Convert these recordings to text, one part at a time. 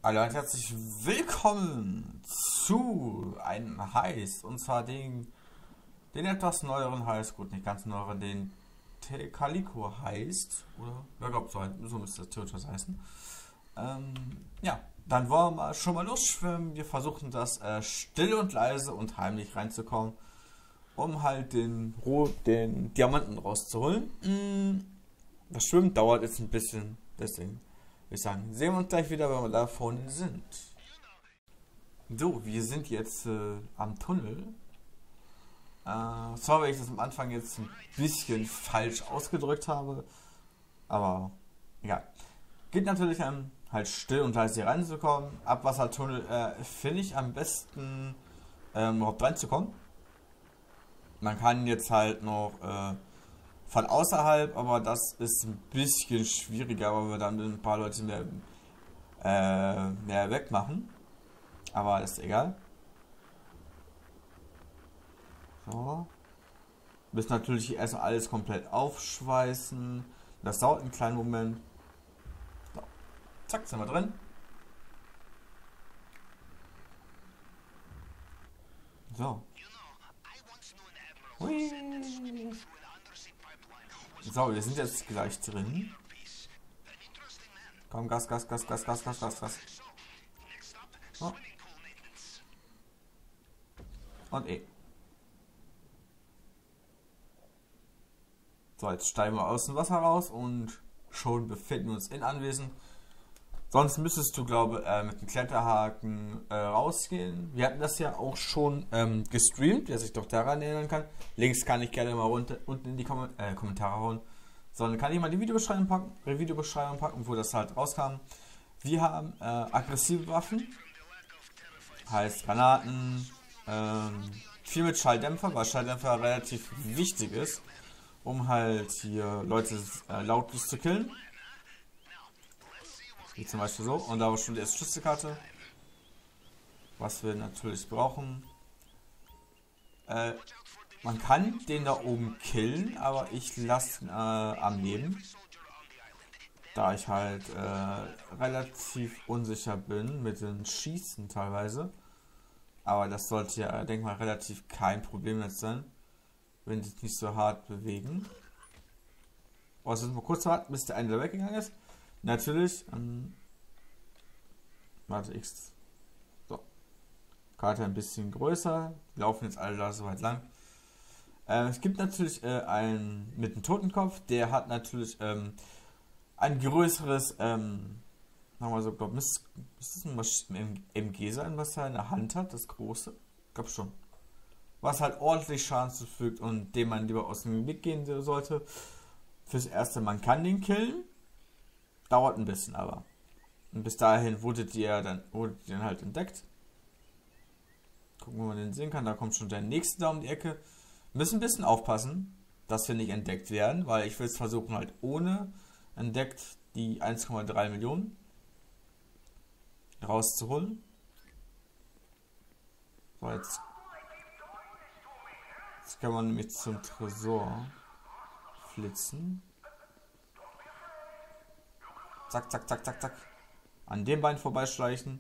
Hallo und herzlich willkommen zu einem Heist, und zwar den etwas neueren Heist, gut, nicht ganz neueren, den Calico Heist, oder? Ja, glaube so müsste das theoretisch heißen. Ja, dann wollen wir schon mal losschwimmen. Wir versuchen das still und leise und heimlich reinzukommen, um halt den Diamanten rauszuholen. Das Schwimmen dauert jetzt ein bisschen, deswegen würde ich sagen, sehen wir uns gleich wieder, wenn wir da vorne sind. So, wir sind jetzt am Tunnel. Sorry, wenn ich das am Anfang jetzt ein bisschen falsch ausgedrückt habe, aber egal. Geht natürlich halt still und leise hier reinzukommen. Abwassertunnel finde ich am besten, überhaupt reinzukommen. Man kann jetzt halt noch von außerhalb, aber das ist ein bisschen schwieriger, weil wir dann ein paar Leute mehr wegmachen. Aber das ist egal. So. Wir müssen natürlich erstmal alles komplett aufschweißen. Das dauert einen kleinen Moment. So. Zack, sind wir drin. So. Hui. So, wir sind jetzt gleich drin. Komm, Gas, Gas, Gas, Gas, Gas, Gas, Gas, Gas. So. Und E. So, jetzt steigen wir aus dem Wasser raus und schon befinden wir uns in Anwesen. Sonst müsstest du, glaube ich, mit dem Kletterhaken rausgehen. Wir hatten das ja auch schon gestreamt, wer sich doch daran erinnern kann. Links kann ich gerne mal unten in die Kommentare hauen. Sondern kann ich mal die Videobeschreibung packen, wo das halt rauskam. Wir haben aggressive Waffen. Heißt Granaten. Viel mit Schalldämpfer, weil Schalldämpfer relativ wichtig ist, um halt hier Leute lautlos zu killen. Wie zum Beispiel so. Und da auch schon die erste Schlüsselkarte. Was wir natürlich brauchen. Man kann den da oben killen, aber ich lasse ihn am Leben. Da ich halt relativ unsicher bin mit den Schießen teilweise. Aber das sollte ja, denke mal, relativ kein Problem jetzt sein, wenn die sich nicht so hart bewegen. Oh, jetzt müssen wir kurz warten, bis der eine da weggegangen ist. Natürlich, warte, X. So. Karte ein bisschen größer. Die laufen jetzt alle da so weit lang. Es gibt natürlich einen mit einem Totenkopf, der hat natürlich ein größeres, sagen wir so, glaube müsste es ein MG sein, was er in der Hand hat, das große. Ich glaube schon. Was halt ordentlich Schaden zufügt und dem man lieber aus dem Weg gehen sollte. Fürs Erste, man kann den killen. Dauert ein bisschen aber. Und bis dahin wurdet ihr dann halt entdeckt. Gucken, wo man den sehen kann. Da kommt schon der nächste da um die Ecke. Müssen ein bisschen aufpassen, dass wir nicht entdeckt werden, weil ich will es versuchen halt ohne entdeckt die 1,3 Millionen rauszuholen. So, jetzt kann man nämlich zum Tresor flitzen. Zack, zack, zack, zack, zack. An dem Bein vorbeischleichen.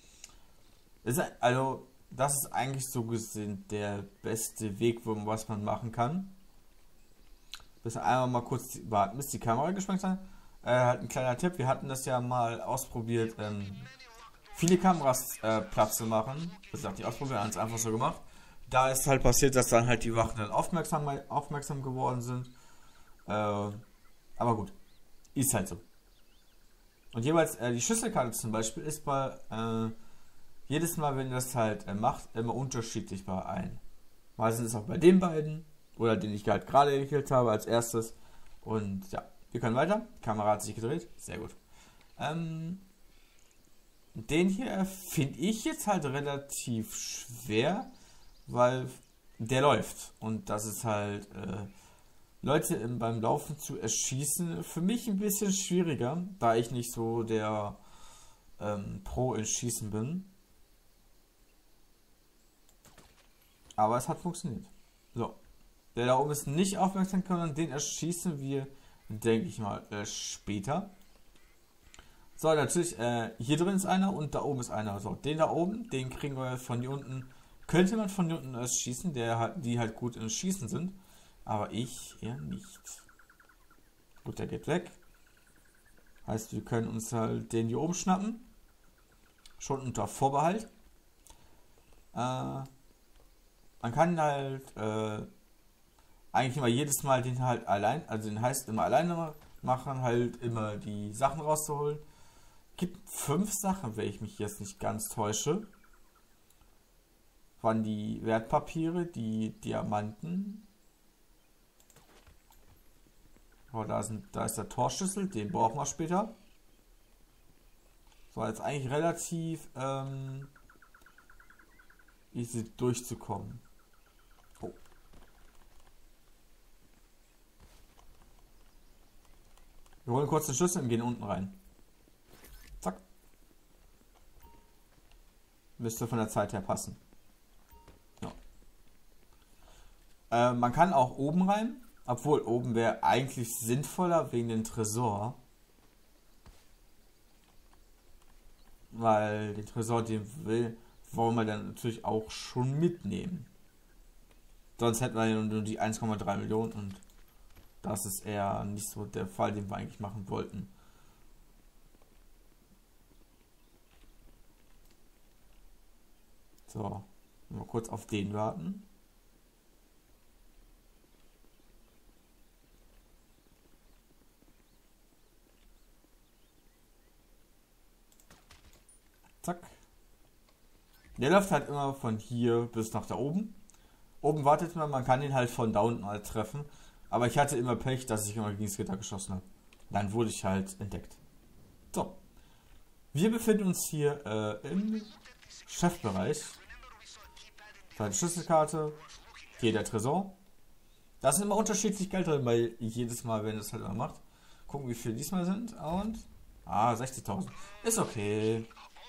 Also, das ist eigentlich so gesehen der beste Weg, was man machen kann. Bis einmal mal kurz warten, bis die Kamera geschwenkt hat. Halt ein kleiner Tipp, wir hatten das ja mal ausprobiert, viele Kameras Platz zu machen. Wie gesagt, die ausprobieren, haben es einfach so gemacht. Da ist halt passiert, dass dann halt die Wachen dann aufmerksam geworden sind. Aber gut, ist halt so. Und jeweils die Schlüsselkarte zum Beispiel ist bei jedes Mal, wenn ihr das halt macht, immer unterschiedlich bei allen. Meistens ist es auch bei den beiden oder den ich halt gerade gekillt habe als erstes. Und ja, wir können weiter. Die Kamera hat sich gedreht, sehr gut. Den hier finde ich jetzt halt relativ schwer, weil der läuft. Und das ist halt Leute beim Laufen zu erschießen für mich ein bisschen schwieriger, da ich nicht so der Pro in Schießen bin. Aber es hat funktioniert. So. Der da oben ist nicht aufmerksam können, den erschießen wir, denke ich mal, später. So, natürlich, hier drin ist einer und da oben ist einer. So, den da oben, den kriegen wir von hier unten. Könnte man von hier unten erst schießen, die halt gut im Schießen sind. Aber ich eher nicht. Gut, der geht weg. Heißt, wir können uns halt den hier oben schnappen. Schon unter Vorbehalt. Man kann halt eigentlich immer jedes Mal den halt allein, also den heißt immer alleine machen, halt immer die Sachen rauszuholen. Gibt 5 Sachen, wenn ich mich jetzt nicht ganz täusche. Waren die Wertpapiere, die Diamanten. Oh, da ist der Torschlüssel, den brauchen wir später. So, jetzt eigentlich relativ easy durchzukommen. Oh. Wir holen kurz den Schlüssel und gehen unten rein. Zack. Müsste von der Zeit her passen. Ja. Man kann auch oben rein, obwohl oben wäre eigentlich sinnvoller wegen dem Tresor. Weil den Tresor, wollen wir dann natürlich auch schon mitnehmen. Sonst hätten wir ja nur die 1,3 Millionen und das ist eher nicht so der Fall, den wir eigentlich machen wollten. So, mal kurz auf den warten. Zack. Der läuft halt immer von hier bis nach da oben. Oben wartet man kann ihn halt von da unten halt treffen. Aber ich hatte immer Pech, dass ich immer gegen das Gitter geschossen habe. Dann wurde ich halt entdeckt. So. Wir befinden uns hier im Chefbereich. Zweite Schlüsselkarte. Hier der Tresor. Da ist immer unterschiedlich Geld drin, weil jedes Mal, wenn es halt immer macht. Gucken, wie viel diesmal sind. Und 60.000. Ist okay.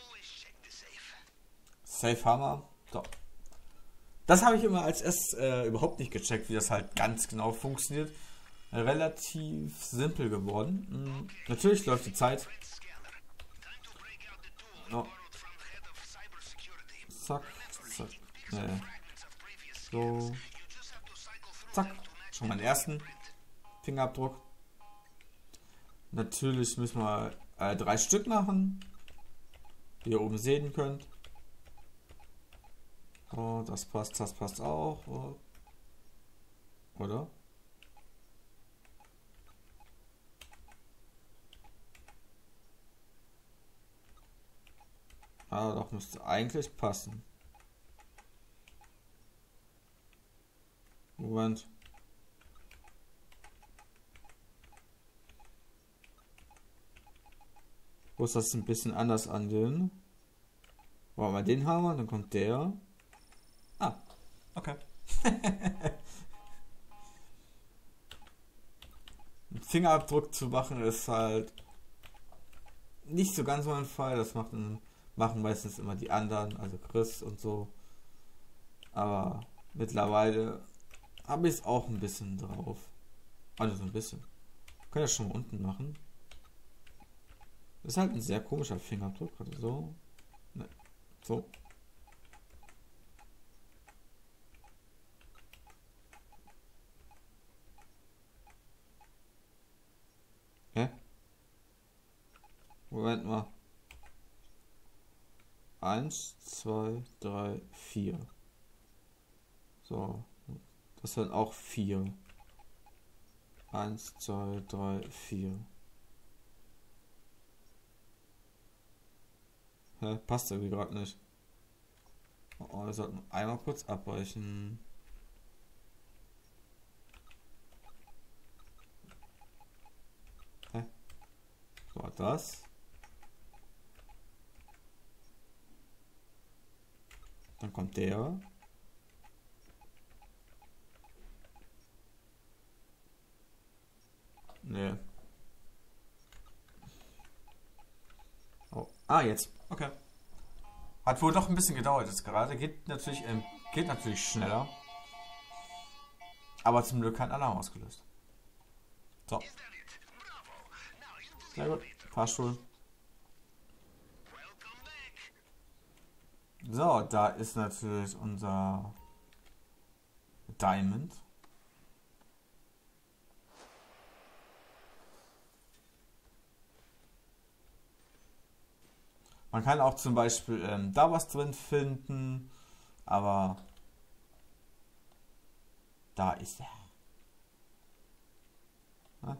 Safe Hammer. So. Das habe ich immer als erstes überhaupt nicht gecheckt, wie das halt ganz genau funktioniert. Relativ simpel geworden. Natürlich läuft die Zeit. Oh. Zack, zack. So. Zack. Schon mal den ersten Fingerabdruck. Natürlich müssen wir 3 Stück machen. Wie ihr oben sehen könnt. Oh, das passt auch. Oh. Oder? Doch, müsste eigentlich passen. Moment. Wo ist das ein bisschen anders an den? Wollen wir den haben, dann kommt der. Okay. Einen Fingerabdruck zu machen ist halt nicht so ganz mein Fall. Das machen meistens immer die anderen, also Chris und so. Aber mittlerweile habe ich es auch ein bisschen drauf. Also so ein bisschen. Kann ja schon mal unten machen. Das ist halt ein sehr komischer Fingerabdruck. Also so. Ne. So. Hä? Moment mal. 1, 2, 3, 4. So. Das sind auch 4. 1, 2, 3, 4. Hä? Passt irgendwie gerade nicht. Oh, wir sollten einmal kurz abbrechen. Hä? So, das. Dann kommt der. Nee. Oh. Jetzt. Okay. Hat wohl doch ein bisschen gedauert jetzt gerade. Geht natürlich schneller. Aber zum Glück kein Alarm ausgelöst. So. Sehr gut. Fahrstuhl. So, da ist natürlich unser Diamond. Man kann auch zum Beispiel da was drin finden, aber da ist er. Ja?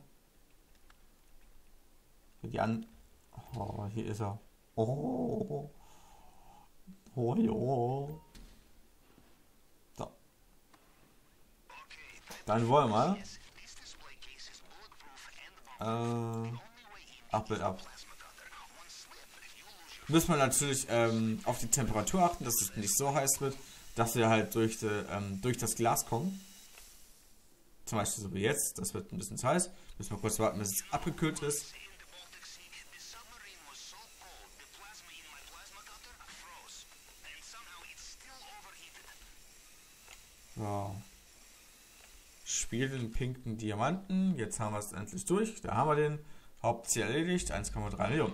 Oh, hier ist er. Oh, oh, jo. So. Dann wollen wir. Bild ab. Müssen wir natürlich auf die Temperatur achten, dass es nicht so heiß wird, dass wir halt durch das Glas kommen. Zum Beispiel so wie jetzt. Das wird ein bisschen zu heiß. Müssen wir kurz warten, bis es abgekühlt ist. So. Spiel den pinken Diamanten. Jetzt haben wir es endlich durch. Da haben wir den. Hauptziel erledigt. 1,3 Millionen.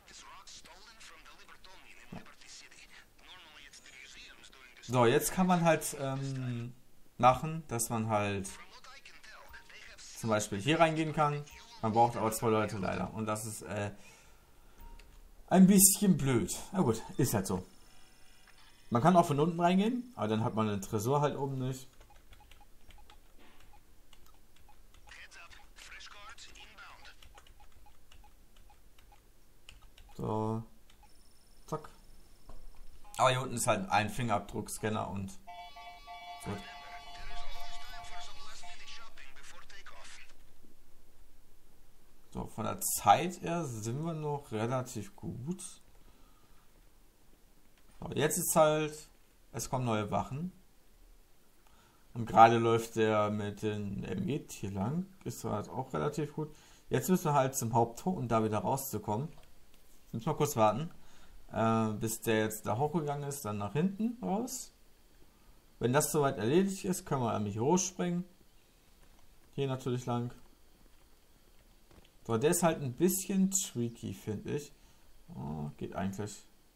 So, jetzt kann man halt machen, dass man halt zum Beispiel hier reingehen kann. Man braucht aber 2 Leute leider. Und das ist ein bisschen blöd. Na gut, ist halt so. Man kann auch von unten reingehen, aber dann hat man den Tresor halt oben nicht. So. Zack. Aber hier unten ist halt ein Fingerabdruckscanner und gut. So, von der Zeit her sind wir noch relativ gut. So, jetzt ist halt, es kommen neue Wachen. Und gerade läuft der mit den MG hier lang. Ist halt auch relativ gut. Jetzt müssen wir halt zum Haupttor, um da wieder rauszukommen. Müssen wir kurz warten. Bis der jetzt da hochgegangen ist, dann nach hinten raus. Wenn das soweit erledigt ist, können wir nämlich hochspringen. Hier natürlich lang. So, der ist halt ein bisschen tricky, finde ich. Oh, geht eigentlich.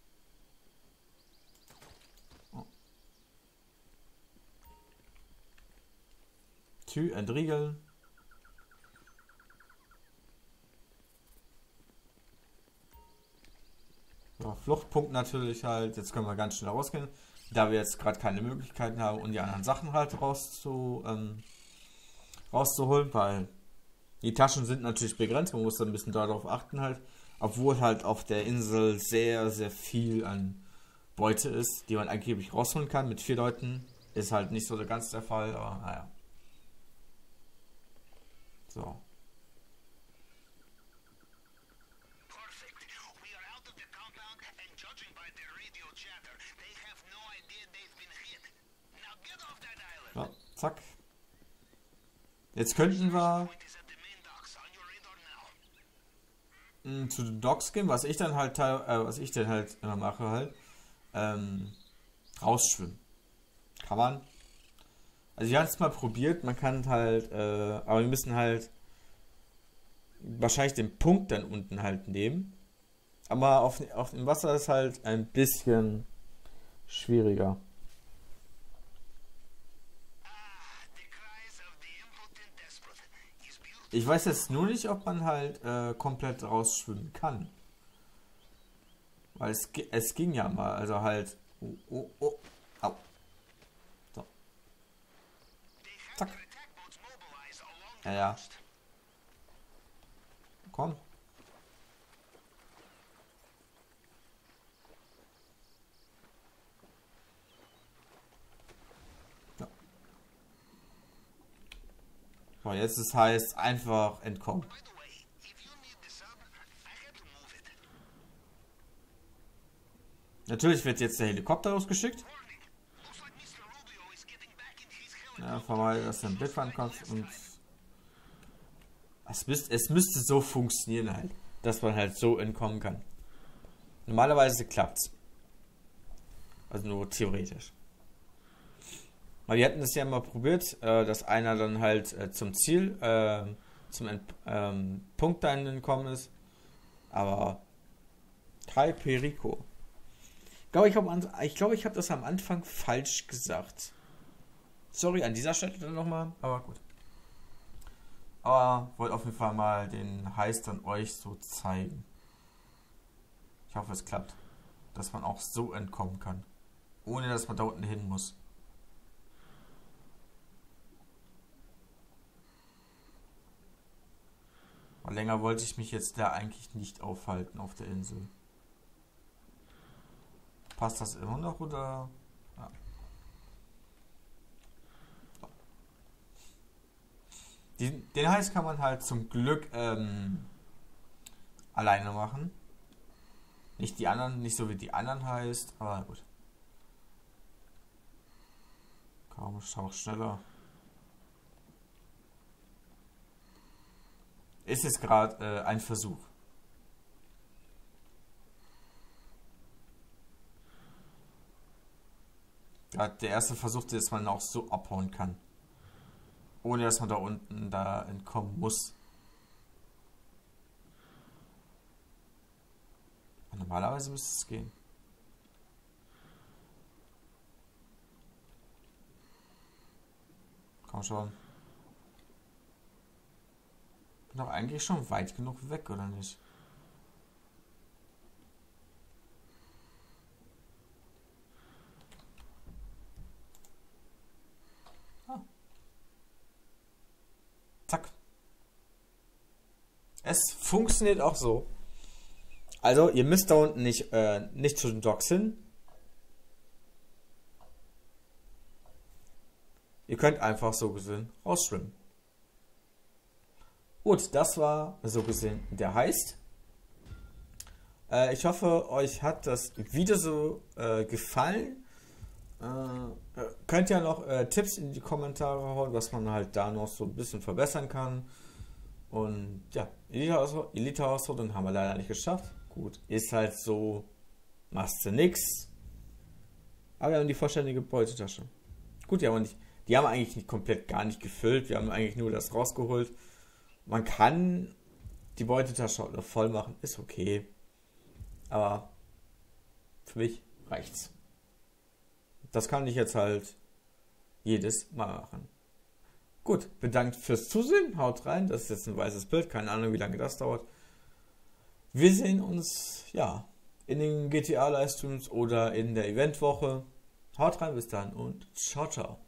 Oh. Tür entriegeln. So, Fluchtpunkt natürlich halt. Jetzt können wir ganz schnell rausgehen. Da wir jetzt gerade keine Möglichkeiten haben, um die anderen Sachen halt rauszuholen, weil die Taschen sind natürlich begrenzt. Man muss da ein bisschen darauf achten halt. Obwohl halt auf der Insel sehr, sehr viel an Beute ist, die man angeblich rausholen kann. Mit 4 Leuten ist halt nicht so ganz der Fall, aber naja. So. Ja, zack. Jetzt könnten wir zu den Docks gehen, was ich dann halt immer mache halt, rausschwimmen. Kann man. Also ich habe es mal probiert, man kann halt, aber wir müssen halt wahrscheinlich den Punkt dann unten halt nehmen. Aber auf dem Wasser ist halt ein bisschen schwieriger. Ich weiß jetzt nur nicht, ob man halt komplett rausschwimmen kann. Weil es ging ja mal, also halt. Oh, au. So. Zack. Ja. Komm. Ja. So, jetzt ist heißt einfach entkommen. Natürlich wird jetzt der Helikopter losgeschickt. Ja, vermeide, dass ein Bild rankommt und es müsste so funktionieren halt, dass man halt so entkommen kann. Normalerweise klappt's. Also nur theoretisch. Weil wir hatten das ja mal probiert, dass einer dann halt zum Ziel, zum Punkt dahin entkommen ist. Aber Kai Perico. Ich glaube, ich habe das am Anfang falsch gesagt. Sorry an dieser Stelle dann nochmal, aber gut. Aber wollte auf jeden Fall mal den Heiß dann euch so zeigen. Ich hoffe, es klappt. Dass man auch so entkommen kann. Ohne dass man da unten hin muss. Aber länger wollte ich mich jetzt da eigentlich nicht aufhalten auf der Insel. Passt das immer noch oder? Ja. Den Heiß kann man halt zum Glück alleine machen. Nicht die anderen, nicht so wie die anderen heißt, aber gut. Kaum auch schneller. Ist es gerade ein Versuch. Gerade der erste Versuch, dass man auch so abhauen kann. Ohne dass man da unten da entkommen muss. Normalerweise müsste es gehen. Komm schon. Bin doch eigentlich schon weit genug weg, oder nicht? Ah. Zack. Es funktioniert auch so. Also, ihr müsst da unten nicht zu den Docks hin. Ihr könnt einfach so gesehen rausschwimmen. Gut, das war so gesehen der Heist. Ich hoffe, euch hat das Video so gefallen. Könnt ja noch Tipps in die Kommentare hauen, was man halt da noch so ein bisschen verbessern kann. Und ja, Elite-Herausforderung haben wir leider nicht geschafft. Gut, ist halt so, machst du nix. Aber wir haben die vollständige Beutetasche. Gut, die haben eigentlich nicht komplett gar nicht gefüllt. Wir haben eigentlich nur das rausgeholt. Man kann die Beutetasche voll machen, ist okay. Aber für mich reicht's. Das kann ich jetzt halt jedes Mal machen. Gut, bedankt fürs Zusehen. Haut rein. Das ist jetzt ein weißes Bild. Keine Ahnung, wie lange das dauert. Wir sehen uns, ja, in den GTA-Livestreams oder in der Eventwoche. Haut rein, bis dann und ciao, ciao.